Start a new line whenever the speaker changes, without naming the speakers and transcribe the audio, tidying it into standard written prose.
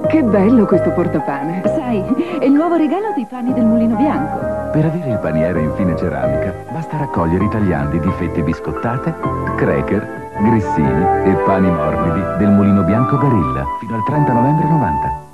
Che bello questo portapane.
Sai, è il nuovo regalo dei pani del Mulino Bianco.
Per avere il paniere in fine ceramica, basta raccogliere i tagliandi di fette biscottate, cracker, grissini e pani morbidi del Mulino Bianco Barilla fino al 30 novembre 90.